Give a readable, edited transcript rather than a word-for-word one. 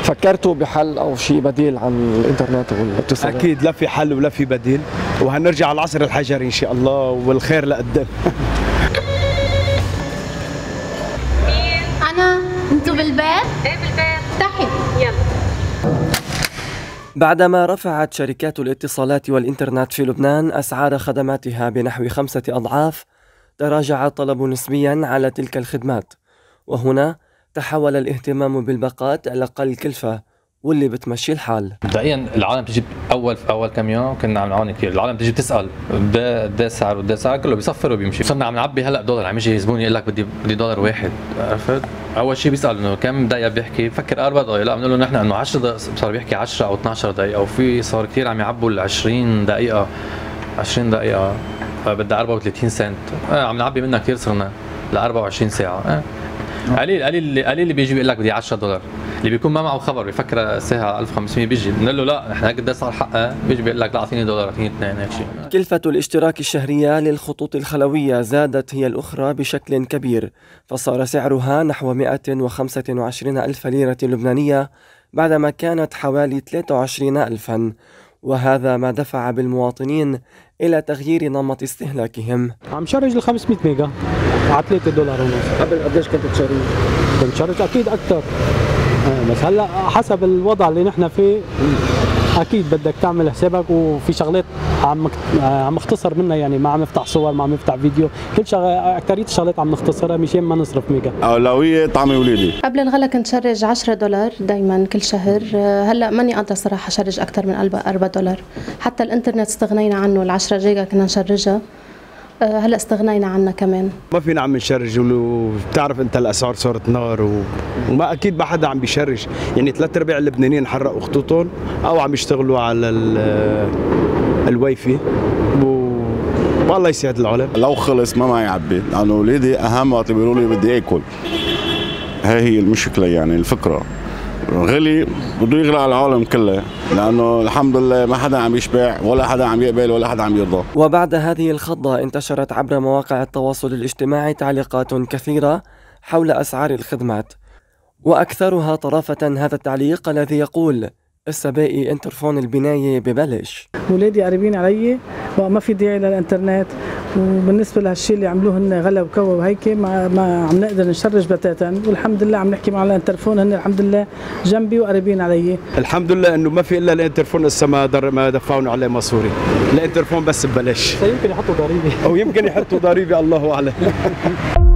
فكرتوا بحل او شيء بديل عن الانترنت والاتصالات؟ اكيد لا في حل ولا في بديل، وهنرجع على العصر الحجري ان شاء الله والخير لقدام. انا انتوا بالبيت؟ ايه بالبيت. افتحي يلا. بعدما رفعت شركات الاتصالات والإنترنت في لبنان أسعار خدماتها بنحو 5 أضعاف، تراجع الطلب نسبيا على تلك الخدمات، وهنا تحول الاهتمام بالباقات الأقل كلفة واللي بتمشي الحال. مبدئيا العالم تجي اول كم يوم كنا عم نعاني كثير، العالم تجي بتسال قد سعر وقد سعر، كله بيصفر وبيمشي. صرنا عم نعبي هلا دولار، عم يجي زبون يقول لك بدي دولار واحد، عرفت؟ اول شيء بيسال انه كم دقيقه بيحكي، بفكر 4 دقائق، لا بنقول له نحن انه 10 دقائق، صار بيحكي 10 او 12 دقيقه، وفي صار كثير عم يعبوا ال 20 دقيقه بدها 34 سنت، عم نعبي منها كثير، صرنا ل 24 ساعه. قليل اللي بيجي بيقول لك بدي 10 دولار، اللي بيكون ما معه خبر بيفكر ساعه 1500 بيجي بنقول له لا نحن قد صار حقها، بيجي بيقول لك لا اعطيني دولار اعطيني 2 هيك شيء. كلفة الاشتراك الشهرية للخطوط الخلوية زادت هي الأخرى بشكل كبير، فصار سعرها نحو 125 ألف ليرة لبنانية بعدما كانت حوالي 23 ألفا، وهذا ما دفع بالمواطنين إلى تغيير نمط استهلاكهم. عم شارج ال 500 ميجا على 3 دولار ونص. قبل قديش كنت تشارج؟ كنت شارج اكيد اكثر، بس هلا حسب الوضع اللي نحن فيه اكيد بدك تعمل حسابك، وفي شغلات عم اختصر منها، يعني ما عم نفتح صور، ما عم نفتح فيديو، كل شغله اكثريه الشغلات عم نختصرها مشان ما نصرف ميجا. اولويه طعمي وليدي. قبل الغلا كنت شارج 10 دولار دائما كل شهر، هلا ماني قادره صراحه شارج اكثر من 4 دولار، حتى الانترنت استغنينا عنه، ال 10 جيجا كنا نشرجها، هلا استغنينا عنها كمان. ما فينا عم نشرج، وبتعرف انت الاسعار صارت نار، وما اكيد ما حدا عم بيشرج، يعني 3/4 اللبنانيين حرقوا خطوطهم او عم يشتغلوا على الواي فاي، والله يسعد العالم. لو خلص ما معي عبي، لانه وليدي اهم وقت بيقولوا لي بدي اكل، هي المشكله، يعني الفكره غلي بده يغلى على العالم كله، لانه الحمد لله ما حدا عم يشبع ولا حدا عم يقبل ولا حدا عم يرضى. وبعد هذه الخضة انتشرت عبر مواقع التواصل الاجتماعي تعليقات كثيرة حول أسعار الخدمات، وأكثرها طرافة هذا التعليق الذي يقول: السبائي انترفون البناية ببلش. ولادي قريبين علي وما في داعي للانترنت، وبالنسبه لهالشيء اللي عملوه هن غلا وكوا وهيك ما عم نقدر نشرج بتاتا، والحمد لله عم نحكي مع الانترفون، هن الحمد لله جنبي وقريبين علي. الحمد لله انه ما في الا الانترفون، لسه ما دفعونا عليه مصوري، الانترفون بس ببلاش. يمكن يحطوا ضريبه او يمكن يحطوا ضريبه، الله اعلم.